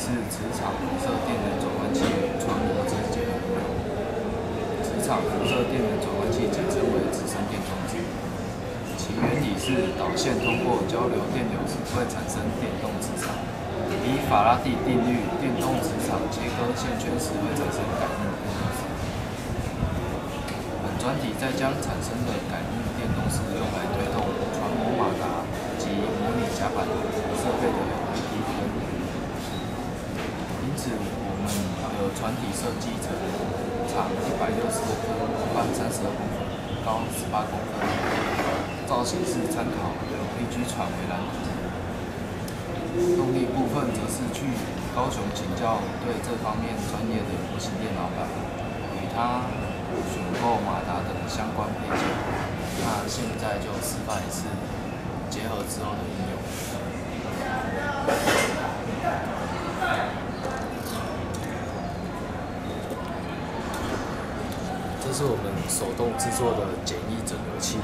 是磁场辐射电能转换器与传播之间的应用。磁场辐射电能转换器简称为直升电动机，其原理是导线通过交流电流时会产生电动磁场，以法拉第定律，电动磁场切割线圈时会产生感应电动势。本专题再将产生的感应电动势用来推动传播马达及模拟甲板设备的微低分。因此，我们的船体设计成长160公分，宽32公分，高18公分，造型是参考LPG 船为蓝图。动力部分则是去高雄请教对这方面专业的模型店老板，与他选购马达等相关配件。那现在就示范一次结合之后的应用。这是我们手动制作的简易整流器。